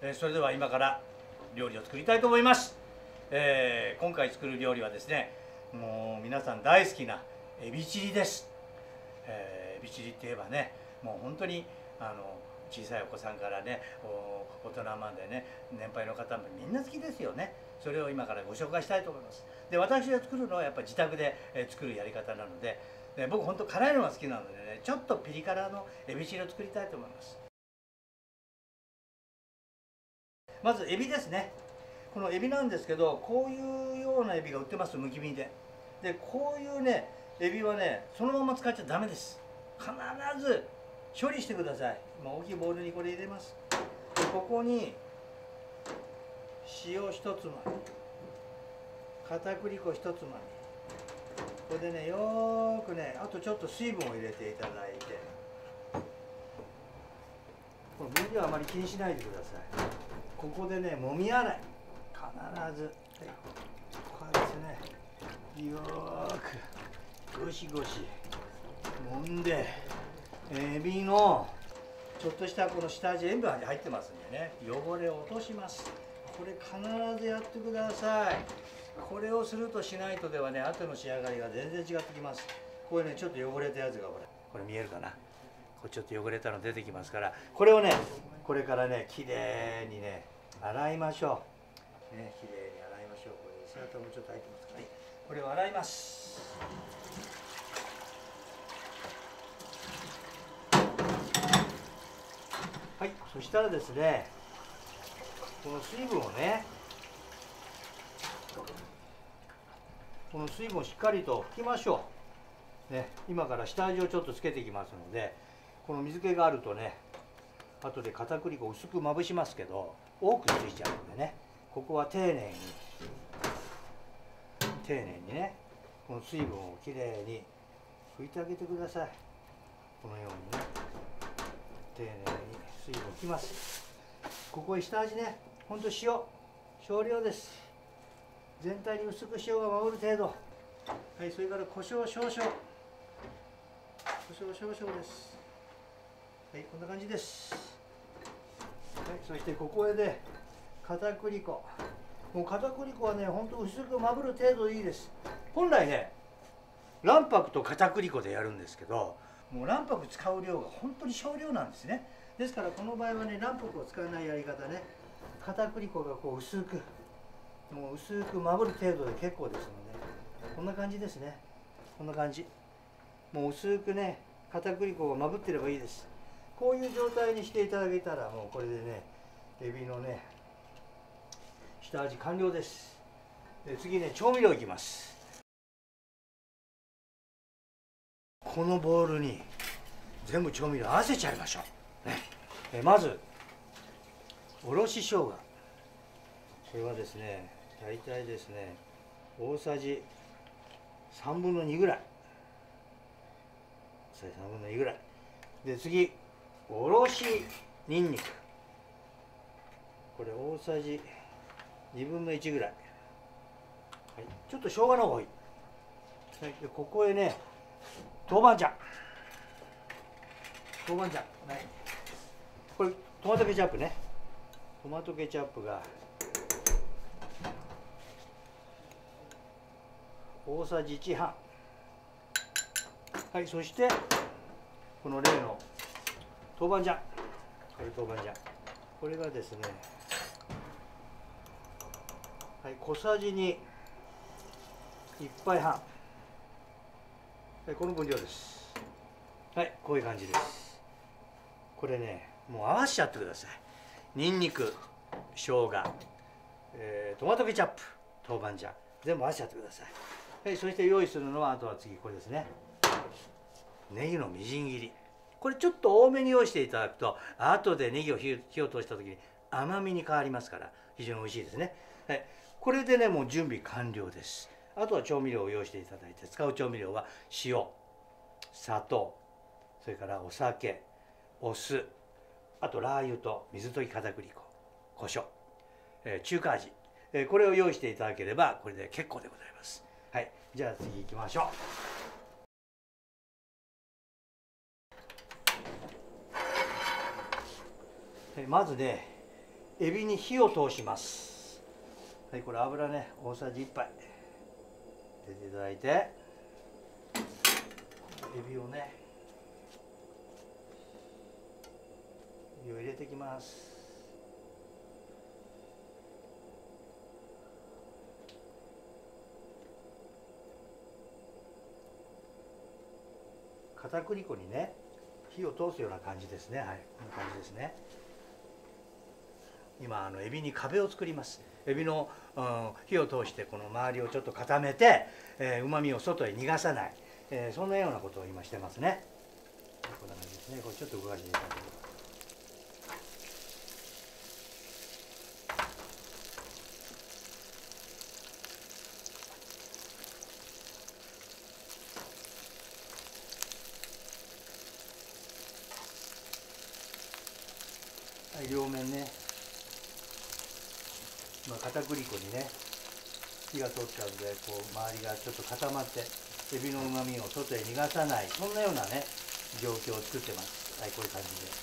それでは今から料理を作りたいと思います。今回作る料理はですね、もう皆さん大好きなエビチリです。エビチリって言えばね、もう本当に小さいお子さんからね、大人までね、年配の方もみんな好きですよね。それを今からご紹介したいと思います。で、私が作るのはやっぱり自宅で作るやり方なので、僕本当辛いのが好きなのでね、ちょっとピリ辛のエビチリを作りたいと思います。まずエビですね。このエビなんですけど、こういうようなエビが売ってます、むき身で。で、こういうねエビはね、そのまま使っちゃダメです。必ず処理してください。大きいボウルにこれ入れます。で、ここに塩一つまみ、片栗粉一つまみ、これでね、よーくね、あとちょっと水分を入れていただいて、この分量はあまり気にしないでください。ここでね、もみ洗い、必ず、こうですね、よーくゴシゴシ揉んで、エビのちょっとしたこの下味、塩分が入ってますんでね、汚れを落とします。これ必ずやってください。これをするとしないとではね、後の仕上がりが全然違ってきます。これね、ちょっと汚れたやつがこれ見えるかな、これちょっと汚れたの出てきますから、これをね、これからね、きれいにね洗いましょうね。きれいに洗いましょう。これ背わたもちょっと入ってますから、はい、これを洗います。はい、そしたらですね、この水分をね、この水分をしっかりと拭きましょうね。今から下味をちょっとつけていきますので、この水気があるとね、後で片栗粉薄くまぶしますけど多くついちゃうのでね、ここは丁寧にね、この水分をきれいに拭いてあげてください。このようにね、丁寧に水分を拭きます。ここへ下味ね、ほんと塩少量です。全体に薄く塩がまぶる程度。はい、それから胡椒少々、です。はい、こんな感じです。はい、そしてここへね、片栗粉。もう片栗粉はね、ほんと薄くまぶる程度でいいです。本来ね、卵白と片栗粉でやるんですけど、もう卵白使う量が本当に少量なんですね。ですからこの場合はね、卵白を使わないやり方ね、片栗粉がこう薄く、もう薄くまぶる程度で結構ですので、こんな感じですね。こんな感じ。もう薄くね、片栗粉がまぶってればいいです。こういう状態にしていただけたら、もうこれでね、エビのね、下味完了です。で、次ね、調味料いきます。このボウルに全部調味料合わせちゃいましょう。ね、まずおろし生姜。これはですね、大体ですね、大さじ3分の2ぐらい。3分の2ぐらい。で、次、おろしにんにく。これ大さじ2分の1ぐらい。はい、ちょっと生姜の方が多い。はい、でここへね、豆板醤。はい、これトマトケチャップね。トマトケチャップが大さじ1半。はい、そしてこの例の豆板醤。これがですね、はい、小さじ2、1杯半。はい、この分量です。はい、こういう感じです。これね、もう合わせちゃってください。にんにく、生姜、トマトケチャップ、豆板醤、全部合わせちゃってください。はい、そして用意するのは、あとは次これですね。ネギのみじん切り。これちょっと多めに用意していただくと、後でネギを火を通した時に甘みに変わりますから、非常に美味しいですね。はい、これでね、もう準備完了です。あとは調味料を用意していただいて、使う調味料は塩、砂糖、それからお酒、お酢、あとラー油と水溶き片栗粉、胡椒、中華味、これを用意していただければこれで結構でございます。はい、じゃあ次行きましょう。まずね、 エビに火を通します。はい、これ油ね大さじ1杯入れていただいて、エビをね入れていきます。片栗粉にね火を通すような感じですね。はい、こんな感じですね。今エビに壁を作ります。エビの、火を通してこの周りをちょっと固めて、うまみを外へ逃がさない、そんなようなことを今してますね。こんな感じですね。これちょっと動かしていただければ。はい、両面ね、片栗粉にね火が通ったのでこう周りがちょっと固まってエビのうまみを外へ逃がさない、そんなようなね状況を作ってます。はい、こういう感じで、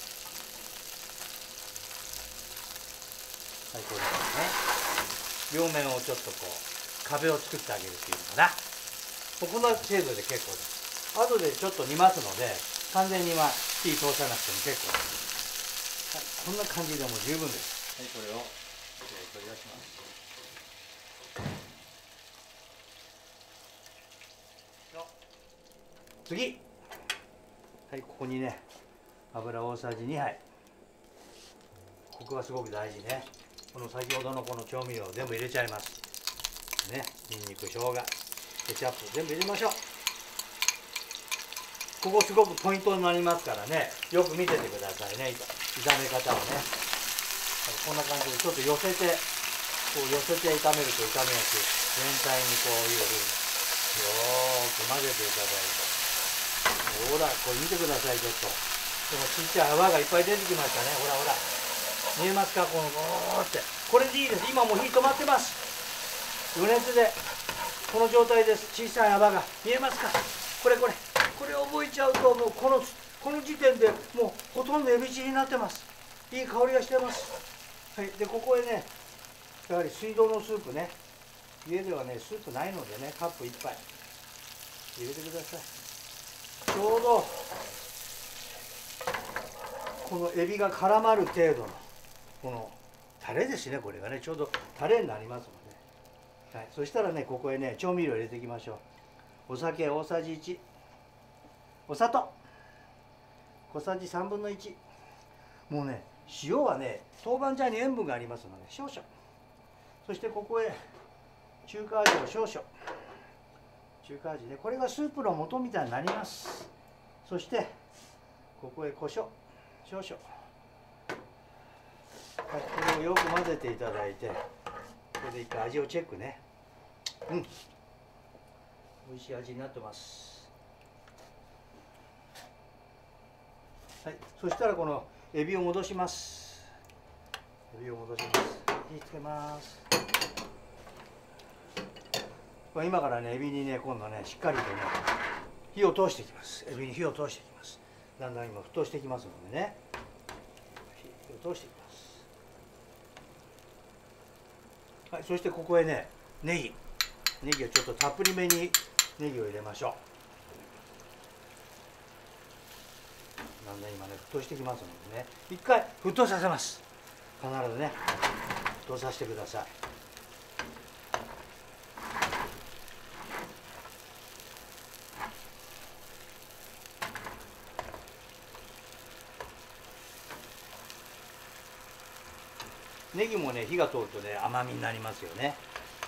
はい、こういう感じね。両面をちょっとこう壁を作ってあげるっていうのかな。こんな程度で結構です。後でちょっと煮ますので完全に火通さなくても結構です。はい、こんな感じでも十分です。はい、これを取り出します。次、はい、ここにね油大さじ2杯、ここがすごく大事ね。この先ほどのこの調味料を全部入れちゃいますね。にんにく、生姜、ケチャップ全部入れましょう。ここすごくポイントになりますからね、よく見ててくださいね、炒め方をね。こんな感じでちょっと寄せてこう寄せて炒めると炒めやすい。全体にこういうふうによーく混ぜていただいて、ほらこれ見てください。ちょっとこのちっちゃい泡がいっぱい出てきましたね。ほらほら見えますか、このゴーって。これでいいです。今もう火止まってます。余熱でこの状態です。小さい泡が見えますか。これ覚えちゃうともうこの時点でもうほとんどエビチリになってます。いい香りがしてます。はい、でここへねやはり水道のスープね、家ではねスープないのでねカップ1杯入れてください。ちょうどこのエビが絡まる程度のこのタレですね。これがねちょうどタレになりますので、はい、そしたらねここへね調味料入れていきましょう。お酒大さじ1、お砂糖小さじ1/3、もうね塩はね豆板醤に塩分がありますので少々、そしてここへ中華味を少々、中華味ね、これがスープの素みたいになります。そしてここへ胡椒少々、はい、これをよく混ぜていただいて、これで一回味をチェックね。美味しい味になってます。はい、そしたらこのエビを戻します。エビを戻します。火つけます。これ今からねエビにね今度ねしっかりとね火を通していきます。エビに火を通していきます。だんだん今沸騰してきますのでね、火を通していきます。はい、そしてここへねネギをちょっとたっぷりめにネギを入れましょう。だんだん今ね沸騰してきますのでね、一回沸騰させます。必ずね沸騰させてください。ネギもね火が通るとね甘みになりますよね。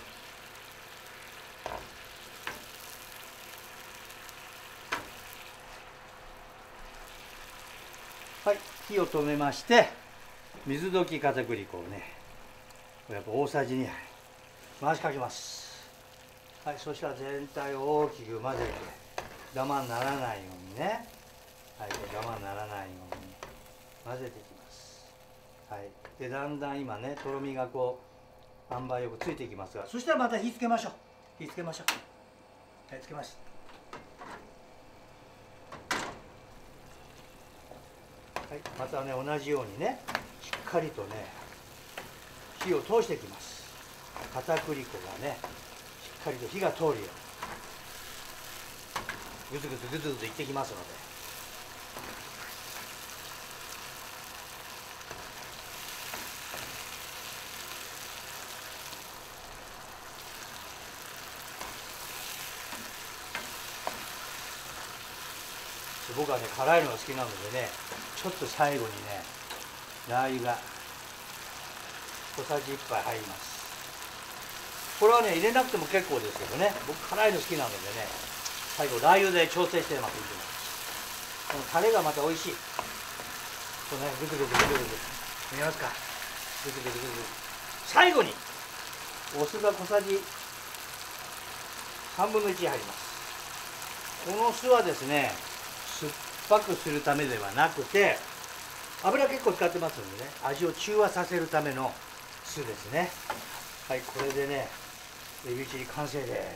はい、火を止めまして水溶き片栗粉をねやっぱ大さじ2杯回しかけます。はい、そしたら全体を大きく混ぜてダマにならないようにね、はい、ダマにならないように混ぜていきます。はい、でだんだん今ねとろみがこう塩梅よくついていきますが、そしたらまた火つけましょう。火つけましょう。はい、つけました。はい、またね同じようにねしっかりとね火を通していきます。片栗粉がねしっかりと火が通るようにぐつぐつぐつぐついってきますので。僕はね辛いのが好きなのでね、ちょっと最後にねラー油が小さじ1杯入ります。これはね入れなくても結構ですけどね、僕辛いの好きなのでね最後ラー油で調整してます。このタレがまた美味しい。このねぐつぐつぐつぐつ見えますか、ぐつぐつぐつぐつ。最後にお酢が小さじ3分の1入ります。この酢はですね酸っぱくするためではなくて、油結構使ってますのでね、味を中和させるための酢ですね。はい、これでねエビチリ完成です。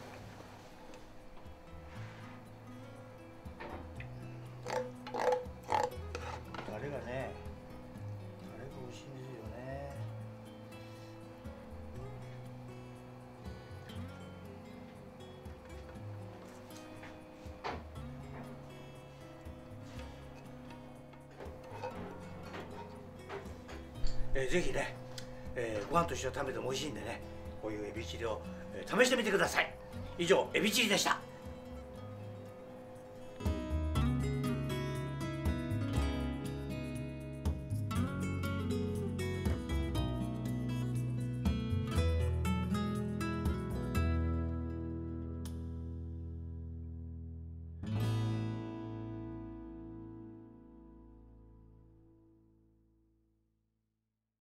タレがねタレが美味しいんですよね。ぜひね、ご飯と一緒に食べても美味しいんでね、こういうエビチリを、試してみてください。以上、エビチリでした。